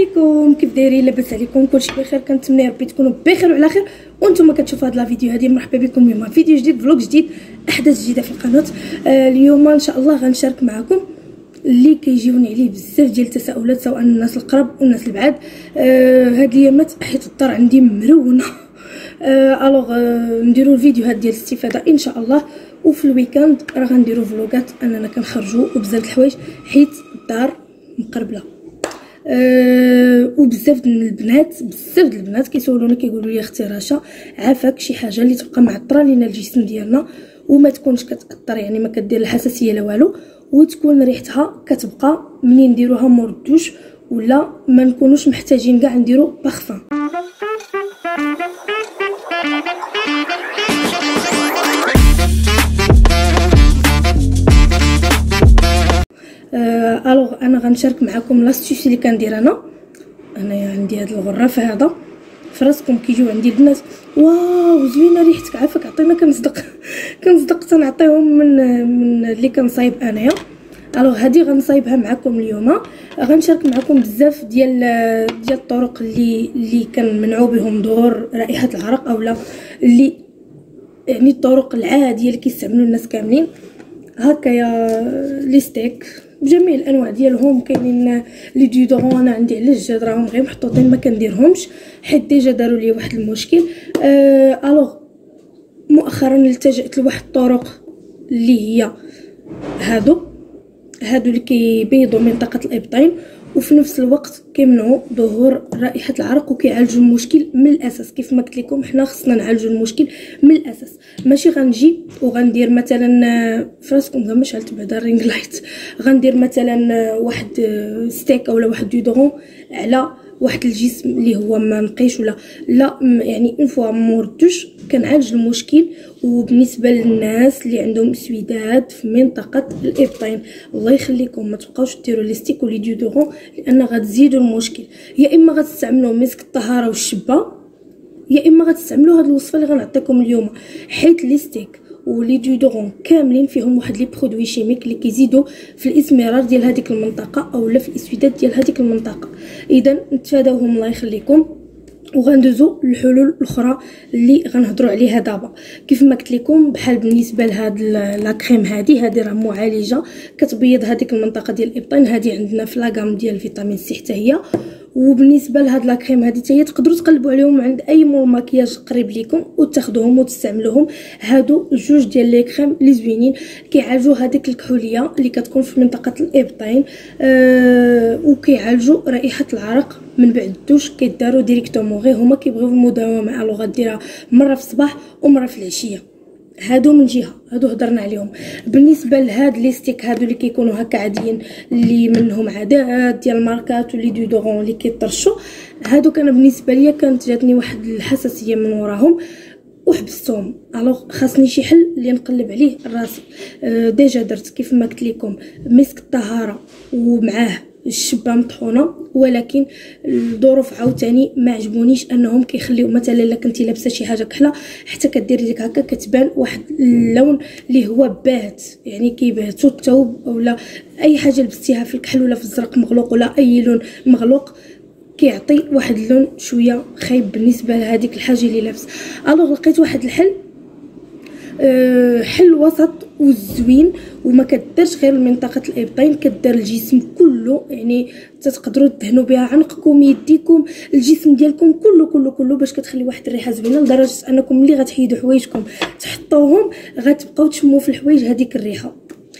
عليكم، كيف دايرين؟ لاباس عليكم؟ كلشي بخير؟ كنتمنى ربي تكونوا بخير وعلى خير وانتم كتشوفوا هاد لا فيديو هادي. مرحبا بكم اليوم فيديو جديد، فلوق جديد، احداث جديده في القناه. اليوم ان شاء الله غنشارك معكم اللي كيجيوني عليه بزاف ديال التساؤلات، سواء الناس القرب والناس البعاد. هاد الايامات حيت الدار عندي مرونه. الوغ نديروا الفيديوهات ديال الاستفاده ان شاء الله، وفي الويكاند راه غنديروا فلوغات اننا كنخرجوا وبزاف د الحوايج حيت الدار مقربله. وبزاف د البنات كيسولوني كيقولوا لي اختي رشا، عافاك شي حاجه اللي تبقى معطره لينا الجسم ديالنا وما تكونش كتاثر، يعني ما كدير الحساسيه لا والو، وتكون ريحتها كتبقى منين نديروها موردوش ولا ما نكونوش محتاجين كاع نديرو بارفان. الوغ انا غنشارك معكم لاستيس اللي كندير انايا. عندي هاد الغرافه هذا في راسكم كيجيو عندي البنات، واو زوينه ريحتك عافاك عطينا، كنصدق تنعطيهم من اللي كنصايب انايا. الوغ هادي غنصايبها معكم اليوم. غنشارك معكم بزاف ديال الطرق اللي كنمنعوا بهم ظهور رائحه العرق، اولا اللي يعني الطرق العاديه اللي كيستعملوا الناس كاملين. هكايا لي ستيك بجميع الانواع ديالهم، كاينين لي ديودورون. انا عندي على الجاد راهم غير محطوطين ما كنديرهمش حيت ديجا داروا لي واحد المشكل. الوغ مؤخرا التجأت لواحد الطرق اللي هي هادو اللي كيبيضوا منطقه الابطين وفي نفس الوقت كيمنعوا ظهور رائحه العرق وكيعالجوا المشكل من الاساس. كيف ما قلت لكم حنا خصنا نعالجوا المشكل من الاساس، ماشي غنجي وغندير مثلا فراسكم كما شعلت بعدا الرينغ لايت، غندير مثلا واحد ستيك اولا واحد ديودورون على واحد الجسم اللي هو ما نقيش ولا لا، يعني اون فوا موردوش كنعالج المشكل. وبالنسبه للناس اللي عندهم سويداد في منطقه الابطين، الله يخليكم ما تبقاوش ديروا لي ستيك ولي ديودورون لان غتزيدوا المشكل. يا اما غتستعملوا مسك الطهاره والشبه، يا اما غتستعملوا هاد الوصفه اللي غنعطيكم اليوم، حيت لي ستيك ولي ديودورون كاملين فيهم واحد لي برودوي شيميك اللي كيزيدوا في الاسمرار ديال هذيك المنطقه اولا في الاسوداد ديال هذيك المنطقه. اذا نتفاداوهم الله يخليكم، وغندوزو للحلول الاخرى اللي غنهضروا عليها دابا. كيف ما قلت لكم بحال بالنسبه لهاد لا كريم هذه راه معالجه كتبيض هذيك المنطقه ديال الابطين، هذه عندنا في لاغام ديال فيتامين سي حتى هي. وبالنسبه لهاد لا كريم هذه حتى هي تقدروا تقلبوا عليهم عند اي مول مكياج قريب لكم وتاخذوهم وتستعملوهم. هادو جوج ديال لي كريم لي زوينين كيعالجوا هذيك الكحوليه اللي كتكون في منطقه الابطين، وكيعالجوا رائحه العرق من بعد الدوش. كيداروا ديريكتومون، غير هما كيبغيو المداومه، الو غديرها مره في الصباح ومره في العشيه. هادو من جهه، هادو هضرنا عليهم. بالنسبه لهاد لي ستيك هادو اللي كيكونوا هكا عاديين اللي منهم عداد ديال الماركات واللي ديودورون اللي كيطرشوا، هادو كان بالنسبه ليا كانت جاتني واحد الحساسيه من وراهم وحبستهم. الوغ خاصني شي حل اللي نقلب عليه راسي. ديجا درت كيف ما قلت لكم مسك الطهاره ومعاه الشبه مطحونه، ولكن الظروف عاوتاني ما عجبونيش انهم كيخليو مثلا الا كنتي لابسه شي حاجه كحله حتى كديري ديك هكا كتبان واحد اللون اللي هو باهت، يعني كيبهتو الثوب اولا اي حاجه لبستيها في الكحل ولا في الزرق مغلوق ولا اي لون مغلوق كيعطي واحد اللون شويه خايب بالنسبه لهذيك الحاجه اللي لابس. الوغ لقيت واحد الحل، حل وسط وزوين وما كديرش غير منطقه الابطين، كدير الجسم كله، يعني تقدروا تدهنوا بها عنقكم يديكم الجسم ديالكم كله باش كتخلي واحد الريحه زوينه، لدرجه انكم ملي غتحيدوا حوايجكم تحطوهم غتبقاو تشموا في الحوايج هذيك الريحه.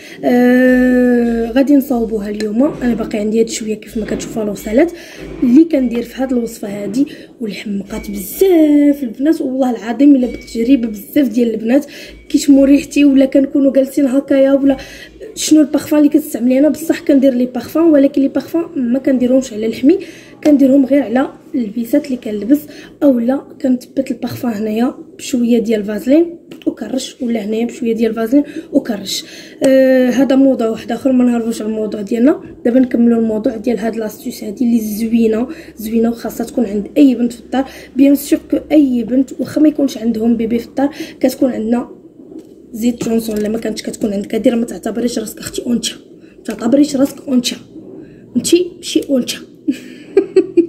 غادي نصاوبوها اليوم. انا باقي عندي هاد شويه كيف ما كتشوفوا الوصلات اللي كندير في هاد الوصفه هادي، واللي حمقات بزاف البنات والله العظيم الا بالتجربه. بزاف ديال البنات كيشموا ريحتي ولا كنكونوا جالسين هكايا ولا شنو البارفان اللي كتستعملي. انا بصح كندير لي بارفان، ولكن لي بارفان ما كنديرهمش على لحمي، كنديرهم غير على البيسات اللي كنلبس، اولا كنثبت البارفان هنايا بشويه ديال فازلين وكرش، ولا هنايا بشويه ديال فازلين وكرش. هذا موضوع واحد اخر، ما نهربوش على الموضوع ديالنا. دابا نكملوا الموضوع ديال هاد لاستيس هادي اللي زوينه وخاصها تكون عند اي بنت في الدار. بيان سور كو اي بنت واخا ما يكونش عندهم بيبي في الدار كتكون عندنا زيت جونسون. لما كانتش كتكون عندك دير، ما تعتبريش راسك اختي اونتيا، ما تعتبريش راسك اونتيا، انتي ماشي اونتيا.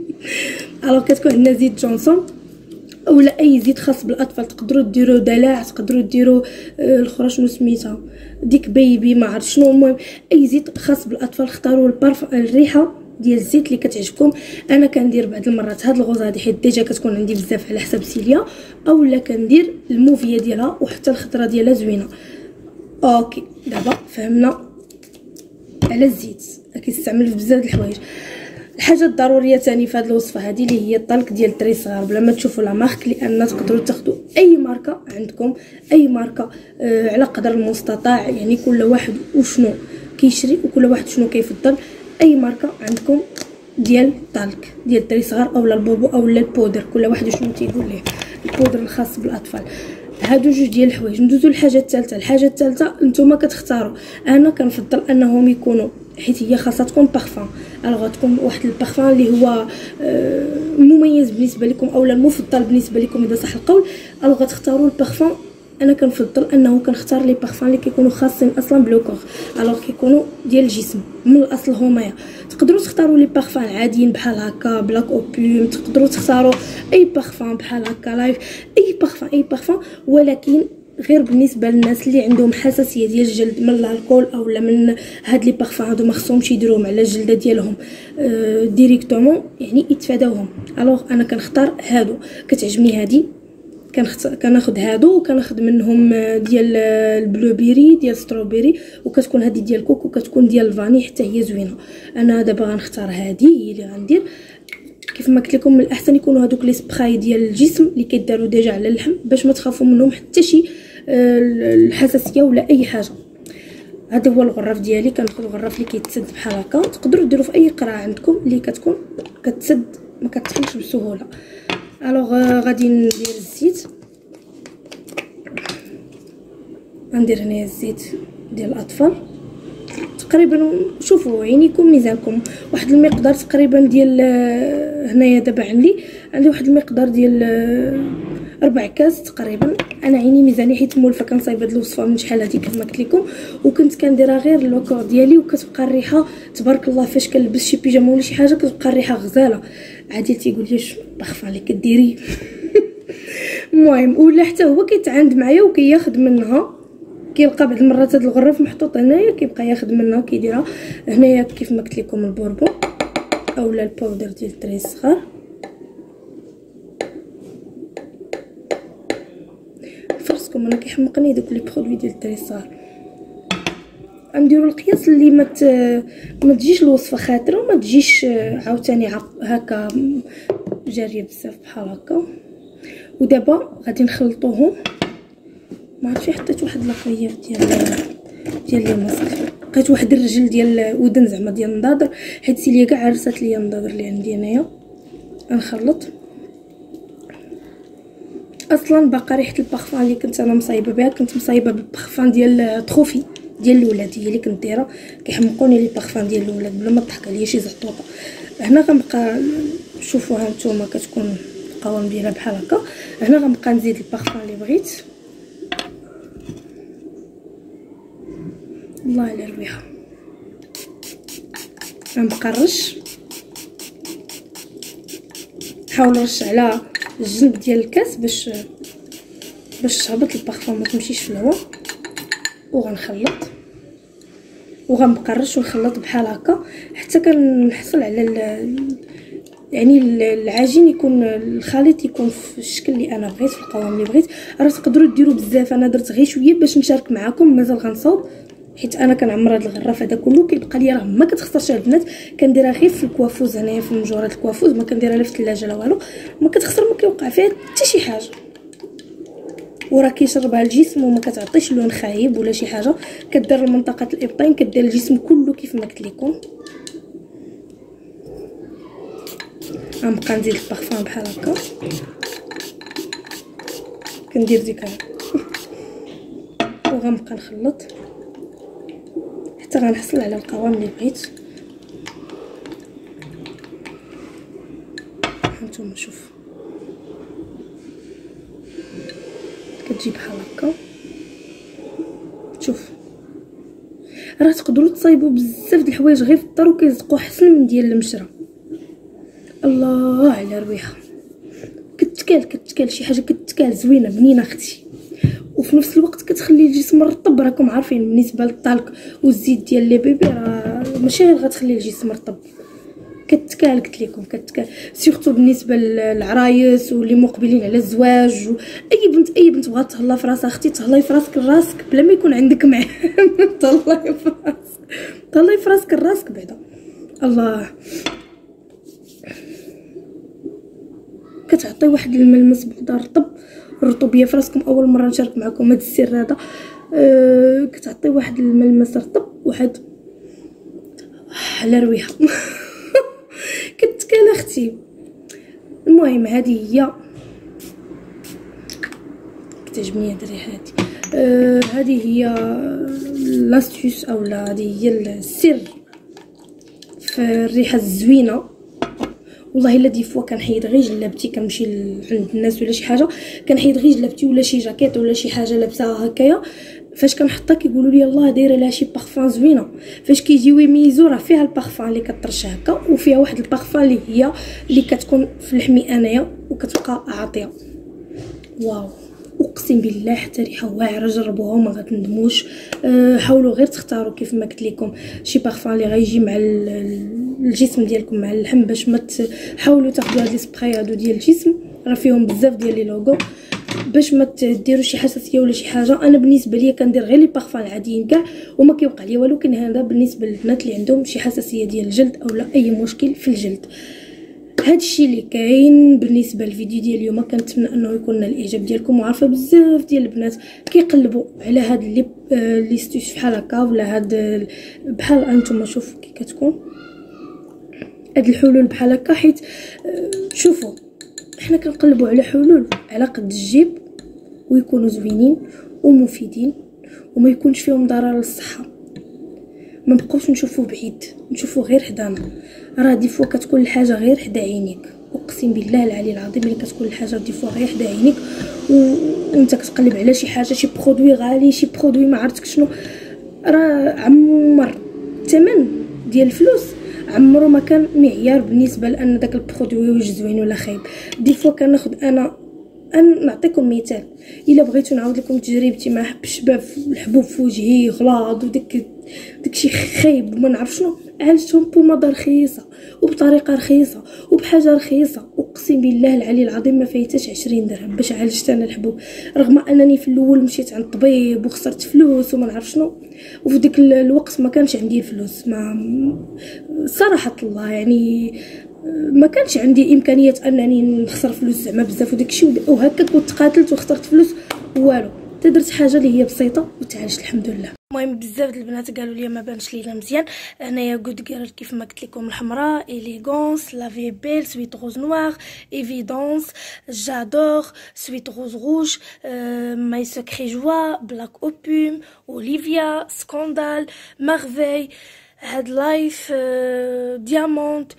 الوغ كتكون عندنا زيت جونسون اولا اي زيت خاص بالاطفال. تقدروا ديروا دلع، تقدروا ديروا الاخرى شنو سميتها ديك بيبي ما عرفت شنو. المهم اي زيت خاص بالاطفال اختاروا الريحه ديال الزيت اللي كتعجبكم. انا كندير بعض المرات هاد الغوزه هادي حيت ديجا كتكون عندي بزاف على حساب سيليا، اولا كندير الموفيه ديالها وحتى الخضره ديالها زوينه. اوكي دابا فهمنا على الزيت كيستعمل في بزاف د الحوايج. الحاجه الضروريه ثاني في هذه الوصفه هذه اللي هي الطلق ديال الدري صغار بلا ما تشوفوا لا مارك، لان تقدروا تاخذوا اي ماركه عندكم، اي ماركه على قدر المستطاع. يعني كل واحد وشنو كيشري وكل واحد شنو كيفضل. اي ماركه عندكم ديال الطلق ديال الدري صغار اولا البوبو اولا البودر، كل واحد شنو تيقول ليه، البودر الخاص بالاطفال. هادو جوج ديال الحوايج. ندوزو للحاجه الثالثه. الحاجه الثالثه نتوما كتختاروا. انا كنفضل انهم يكونوا حيت هي خاصها تكون بارفان، الوغ تكون واحد البارفان اللي هو مميز بالنسبه لكم اولا المفضل بالنسبه لكم اذا صح القول. الوغ تختاروا البارفان. انا كنفضل انه كنختار لي بارفان اللي كيكونوا خاصين اصلا بلوكور، الوغ كيكونوا ديال الجسم من الاصل هما. تقدروا تختاروا لي بارفان عاديين بحال هكا بلاك اوبيوم، تقدروا تختاروا اي بارفان بحال هكا لايف، اي بارفان اي بارفان، ولكن غير بالنسبه للناس اللي عندهم حساسيه ديال الجلد من الكحول اولا من هاد لي بارفان هادو ما خصهمش يديروهم على الجلده ديالهم ديريكتومون، يعني يتفاداوهم. الوغ انا كنختار هادو. كتعجبني هادي كناخذ هادو وكناخذ منهم ديال البلوبيري ديال ستروبيري، وكتكون هادي ديال الكوكو وكتكون ديال الفاني حتى هي زوينه. انا دابا غنختار هادي هي اللي غندير. كيف ما قلت لكم من الاحسن يكونوا هادوك لي سبراي ديال الجسم اللي كيداروا ديجا على اللحم باش ما تخافوا منهم حتى شي الحساسيه ولا اي حاجه. هذا هو الغراف ديالي. كناخذ الغراف اللي كيتسد بحال هكا، تقدروا ديروا في اي قرعه عندكم اللي كتكون كتسد ما كتحلش بسهوله. الوغ غادي ندير الزيت. غندير هنايا الزيت ديال الاطفال تقريبا، شوفوا عينيكم ميزانكم، واحد المقدار تقريبا ديال هنايا دابا عندي واحد المقدار ديال 4 كاس تقريبا. انا عيني ميزاني حيت مولفه كنصايب هاد الوصفه من شحال هادي كما قلت لكم، وكنت كنديرها غير اللوكور ديالي، وكتبقى الريحه تبارك الله. فاش كنلبس شي بيجامه ولا شي حاجه كتبقى الريحه غزاله. عادل تيقول لي شنو بخفه اللي كديري المهم ولا حتى هو كيتعاند معايا وكياخذ منها، كيلقى بعض المرات هاد الغراف محطوط هنايا كيبقى ياخذ منها وكيديرها هنايا كيف ما قلت لكم البوربون اولا البودر ديال الدراري الصغار. فرسكم انا كيحمقني دوك لي برودوي ديال الدراري الصغار. نديروا القياس اللي ما تجيش الوصفه خاطره وما تجيش عاوتاني هكا جاريه بزاف بحال هكا. ودابا غادي نخلطوهم. ما عرفتش حطيت واحد لاقيه ديال لي ماسك، لقيت واحد الرجل ديال ودن زعما ديال النضاضر حيت سيليا كاع عرسات ليا النضاضر اللي عندي هنايا. غنخلط. اصلا باقا ريحه البارفان اللي كنت انا مصايبه بها، كنت مصايبه بالبارفان ديال تروفي ديال الولاد، هي اللي كنت دايره. كيحمقوني لي بارفان ديال الولاد بلا ما تضحك عليا شي زعطوطه. هنا غنبقى شوفوها نتوما كتكون القوام ديالها بحال هكا. هنا غنبقى نزيد البارفان اللي بغيت. الله على الريحه. غنبقى نرش، نحاول نرش على الجنب ديال الكاس باش تهبط البارفان ما تمشيش في الهواء. وغنخلط وغنبقى نرش ونخلط بحال هكا حتى كنحصل على يعني العجين يكون الخليط يكون في الشكل اللي انا بغيت، في القوام اللي بغيت. راه تقدروا ديروا بزاف، انا درت غير شويه باش نشارك معكم. مازال غنصاوب حيت انا كنعمر هذا الغراف هذا كله. كيبقى لي راه ما كتخسرش البنات. كنديرها غير في الكوافوز هنايا في مجورات الكوافوز، ما كنديرها لا في الثلاجه لا والو. ما كتخسر، ما كيوقع فيها حتى شي حاجه، وراه كيشربها الجسم وما كتعطيش لون خايب ولا شي حاجه. كدير منطقه الابطين، كدير الجسم كله كيف ما قلت لكم. غنبقى نزيد البارفان بحال هكا. كندير ديك وغنبقى نخلط حتى غنحصل على القوام اللي بغيت. هانتوما شوف كتجي بحال هكا. شوف راه تقدروا تصايبوا بزاف د الحوايج غير في الدار وكيصدقوا حسن من ديال المشرى. الله على رويها، كتكال شي حاجه كتكال زوينه بنينه اختي، وفي نفس الوقت كتخلي الجسم رطب. راكم عارفين بالنسبه للطلق والزيت ديال لي بيبي راه ماشي غير غتخلي الجسم رطب، كتكال قلت لكم كتكال سيرتو بالنسبه للعرايس واللي مقبلين على الزواج. اي بنت بغات تهلا في راسها اختي، تهلاي في راسك بلا ما يكون عندك معاه تهلاي في راسك راسك بعدا. الله كتعطي واحد الملمس بعدا رطب، الرطوبيه في راسكم. اول مره نشارك معكم هذا السر هذا. كتعطي واحد الملمس رطب، واحد على رويها كتكال اختي. المهم هذه هي كتعجبني هاد الريحه هذه. هذه هي لاستيوس او لا هذه هي السر في الريحه الزوينه. والله الا دي فوا كنحيد غير جلابتي، كنمشي عند الناس ولا شي حاجه كنحيد غير جلابتي ولا شي جاكيط ولا شي حاجه لابساها هكايا، فاش كنحطها كيقولوا لي الله دايره لها شي بارفان زوينه. فاش كيجيو يميزوا راه فيها البارفان اللي كترش هكا، وفيها واحد البارفان اللي كتكون في لحمي انايا وكتبقى عاطيه. واو اقسم بالله حتى ريحه واعره، جربوها وما غتندموش. حاولوا غير تختاروا كيف ما قلت لكم شي بارفان اللي غيجي مع الجسم ديالكم مع اللحم، باش ما حاولوا تاخذوا هاد السبراي هادو ديال الجسم، راه فيهم بزاف ديال لي لوغو، باش ما تديروا شي حساسيه ولا شي حاجه. انا بالنسبه ليا كندير غير لي بارفان العاديين كاع وما كيوقع ليا والو، كان هذا بالنسبه للبنات اللي عندهم شي حساسيه ديال الجلد اولا اي مشكل في الجلد. هادشي اللي كاين بالنسبه للفيديو ديال اليوم. كنتمنى انه يكون نال الاعجاب ديالكم، وعارفه بزاف ديال البنات كيقلبوا على هاد لي ستيش بحال هكا ولا هاد بحال انتم شوفوا كي كتكون هاد الحلول بحال هكا، حيت شوفوا حنا كنقلبوا على حلول على قد الجيب ويكونوا زوينين ومفيدين وما يكونش فيهم ضرر للصحه. ما نبقاوش نشوفوا بعيد، نشوفوا غير حدانا. راه دي فوا كتكون الحاجه غير حدا عينيك، اقسم بالله العلي العظيم اللي كتكون الحاجه دي فوا غير حدا عينيك وانت كتقلب على شي حاجه، شي برودوي غالي، شي برودوي ما عرفتك شنو، راه عمر الثمن ديال الفلوس عمرو ما كان معيار بالنسبه لان داك البرودوي واش زوين ولا خايب. دي فوا كناخذ انا نعطيكم مثال، الا بغيتو نعاود لكم تجربتي مع الشباب الحبوب في وجهي غلاظ داكشي خايب وما نعرف شنو، عالجتهم بوماده رخيصه وبطريقه رخيصه وبحاجه رخيصه. اقسم بالله العلي العظيم ما فايتاش 20 درهم باش عالجت انا الحبوب، رغم انني في الاول مشيت عند طبيب وخسرت فلوس وما نعرف شنو، وفي ديك الوقت ما كانش عندي الفلوس، ما صراحه الله يعني ما كانش عندي امكانيه انني نخسر فلوس زعما بزاف وداكشي، وهكا كنت قاتلت وخسرت فلوس والو، درت حاجه اللي هي بسيطه وتعالجت الحمد لله. المهم بزاف د البنات قالوا لي ما بانش لينا مزيان. انايا غود غير كيف ما قلت لكم الحمراء اليغونس لافي بيل سويت روز نوار ايفيدونس جادور سويت روز روج ماي سكري جوا بلاك اوبوم اوليفيا سكاندال مارفي هاد لايف ديامونت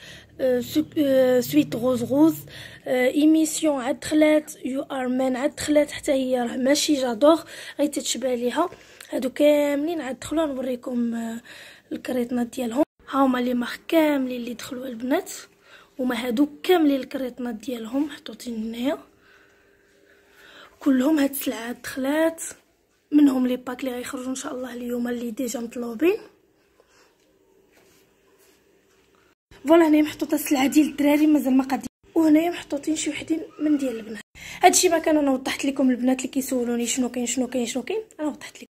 سويت روز روز ايميسيون عاد دخلات يو ار مان عاد دخلات حتى هي راه ماشي جادور غير تتشبه ليها. هادو كاملين عاد دخلوا نوريكم الكريطنات ديالهم، هاهما لي مارك كاملين اللي دخلوا البنات، وما هادو كاملين الكريطنات ديالهم محطوطين هنايا كلهم. هاد السلعات دخلات منهم لي باك اللي غيخرجوا ان شاء الله اليوم اللي ديجا مطلوبين. فوالا هنايا محطوطه السلعه ديال الدراري مازال ما قادين، وهنايا محطوطين شي وحدين من ديال البنات. هادشي ما كان انا وضحت لكم البنات اللي كيسولوني شنو كاين انا وضحت لكم.